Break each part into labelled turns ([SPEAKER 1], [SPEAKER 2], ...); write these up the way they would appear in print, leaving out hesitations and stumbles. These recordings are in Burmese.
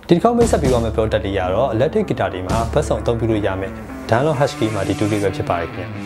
[SPEAKER 1] ဒီတစ်ခေါက်မိတ်ဆက်ပြီးတော့မယ့် product တွေကတော့ electric guitar တွေမှာဘတ်စုံအသုံးပြုလို့ရမယ် Download Husky Multi Tool လေးပဲဖြစ်ပါတယ်ခင်ဗျာ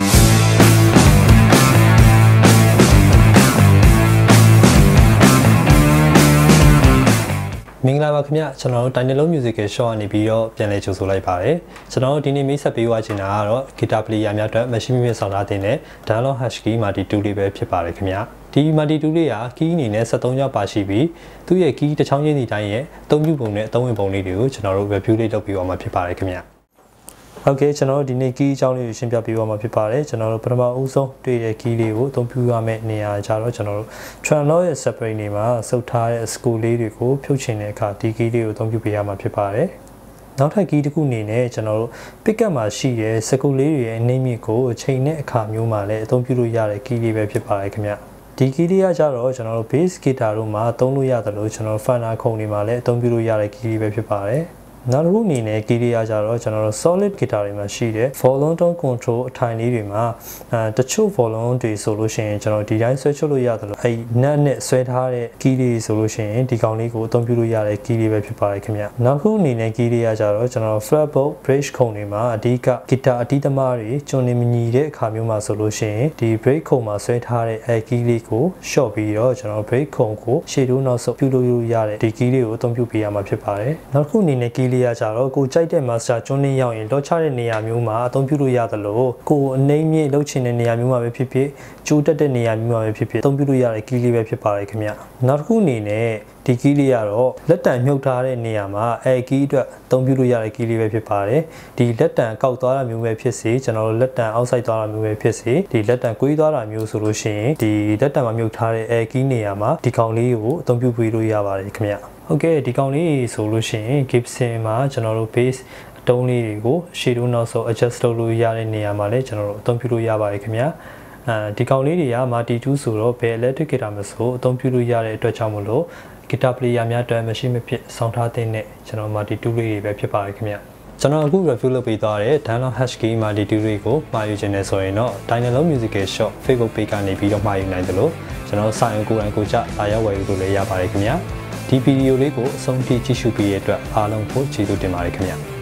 [SPEAKER 1] မင်္ဂလာပါခင်ဗျာကျွန်တော်တို့ Dynalo Musical Show ကနေပြီးတော့ပြန်လည်ကြိုဆိုလိုက်ပါတယ်ကျွန်တော်တို့ဒီနေ့မိတ်ဆက်ပေးသွားချင်တာကတော့ guitar player များအတွက် machine music ဆောင်ထားတဲ့ Download Husky Multi Tool လေးပဲဖြစ်ပါတယ်ခင်ဗျာဒီ Multi Tool လေးက key အနေနဲ့73ကြောင်းပါရှိပြီးသူ့ရဲ့ key တစ်ချောင်းချင်းစီတိုင်းရဲ့အသုံးပြုပုံနဲ့အသုံးဝင်ပုံလေးတွေကိုကျွန်တော်တို့ review လေးလုပ်ပြီးသွားမှာဖြစ်ပါတယ်ခင်ဗျာဟုတ်ကဲ့ကျွန်တော်တို့ဒီနေ့ key အကြောင်းလေးကိုရှင်းပြပေးသွားမှာဖြစ်ပါတယ်ကျွန်တော်တို့ပထမဦးဆုံးတွေ့တဲ့ key လေးကိုအသုံးပြုရမယ့်နေရာကြတော့ကျွန်တော်တို့ Tremolo ရဲ့ separate နေမှာစုပ်ထားတဲ့ screw လေးတွေကိုဖြုတ်ချင်တဲ့အခါဒီ key လေးကိုအသုံးပြုပေးရမှာဖြစ်ပါတယ်နောက်ထပ် key တစ်ခုအနေနဲ့ကျွန်တော်တို့ pickup မှာရှိတဲ့ screw လေးတွေရဲ့အနှိမ့်မြင့်ကိုအချိန်နဲ့အခါမျိုးမှာလည်းအသုံးပြုလို့ရတဲ့ key လေးပဲဖြစ်ပါတယ်ခင်ဗျဒီ key လေးကကြတော့ကျွန်တော်တို့ bass guitar တို့မှာသုံးလို့ရတယ်လို့ကျွန်တော်တို့ Fender ခုံတွေမှာလည်းအသုံးပြုလို့ရတဲ့ key လေးပဲဖြစ်ပါတယ်နောက်တစ်ခုအနေနဲ့ key လေးရကြတော့ကျွန်တော်တို့ solid guitar တွေမှာရှိတဲ့ volume tone control အထိုင်လေးတွေမှာတချို့ volume တွေဆိုလို့ရှိရင်ကျွန်တော်ဒီတိုင်းဆွဲချုပ်လို့ရတယ်လို့အဲ့နတ်နဲ့ဆွဲထားတဲ့ key လေးဆိုလို့ရှိရင်ဒီကောင်လေးကိုအသုံးပြုလို့ရတဲ့ key လေးပဲဖြစ်ပါတယ်ခင်ဗျနောက်တစ်ခုအနေနဲ့ key လေးရကြတော့ကျွန်တော် fretboard bridge ခုံတွေမှာအဓိက guitar အတီးသမားတွေကျွန်နေမညီတဲ့အခါမျိုးမှာဆိုလို့ရှိရင်ဒီ break ခုံမှာဆွဲထားတဲ့အဲ့ key လေးကို short ပြီးတော့ကျွန်တော် break ခုံကိုရှေ့တိုးနောက်ဆုတ်ပြုလို့ရတဲ့ဒီ key လေးကိုအသုံးပြုပေးရမှာဖြစ်ပါတယ်နောက်တစ်ခုအနေနဲ့ key လေးရကြတော့ကိုကြိုက်တဲ့ master ကျွန်းနေရောက်ရင်လောချတဲ့နေရာမျိုးမှာအသုံးပြုလို့ရတယ်လို့ကိုအနေမြင့်လှုပ်ချင်တဲ့နေရာမျိုးမှာပဲဖြစ်ဖြစ်ကျိုးတက်တဲ့နေရာမျိုးမှာပဲဖြစ်ဖြစ်အသုံးပြုလို့ရတဲ့ key လေးပဲဖြစ်ပါတယ်ခင်ဗျနောက်တစ်ခုအနေနဲ့ဒီ key လေးကတော့လက်တံမြုပ်ထားတဲ့နေရာမှာအဲ key အတွက်အသုံးပြုလို့ရတဲ့ key လေးပဲဖြစ်ပါတယ်ဒီလက်တံကောက်သွားတာမျိုးပဲဖြစ်စေကျွန်တော်တို့လက်တံအောက်ဆိုင်သွားတာမျိုးပဲဖြစ်စေဒီလက်တံကွေးသွားတာမျိုးဆိုလို့ရှိရင်ဒီလက်တံမှာမြုပ်ထားတဲ့အဲ key နေရာမှာဒီကောင်လေးကိုအသုံးပြုပေးလို့ရပါတယ်ခင်ဗျဟုတ်ကဲ့ဒီကောင်လေးဆိုလို့ရှိရင် Gibson မှာကျွန်တော်တို့ bass အတုံးလေးတွေကိုရှေ့တိုးနောက်ဆုတ် adjust လုပ်လို့ရတဲ့နေရာမှာလည်းကျွန်တော်တို့အသုံးပြုလို့ရပါတယ်ခင်ဗျဒီကောင်လေးတွေက multi tool ဆိုတော့ဘယ် electric guitar မဆိုအသုံးပြုလို့ရတဲ့အတွက်ကြောင့်မလို့ guitar player များအတွက်မရှိမဖြစ်ဆောင်းထားတဲ့ကျွန်တော် multi tool လေးတွေပဲဖြစ်ပါတယ်ခင်ဗျကျွန်တော်အခု review လုပ်ပေးသွားတဲ့ Download Husky Multi Tool တွေကိုမှာယူခြင်းနဲ့ဆိုရင်တော့ Dynalo Musical Shop Facebook page ကနေပြီးတော့မှာယူနိုင်တယ်လို့ကျွန်တော်စာရုံကိုယ်တိုင်ကိုကြလာရောက်ဝယ်ယူလို့လည်းရပါတယ်ခင်ဗျဒီဗီဒီယိုလေးကိုအဆုံးထိကြည့်ရှုပေးတဲ့အတွက်အားလုံးကိုကျေးဇူးတင်ပါတယ်ခင်ဗျ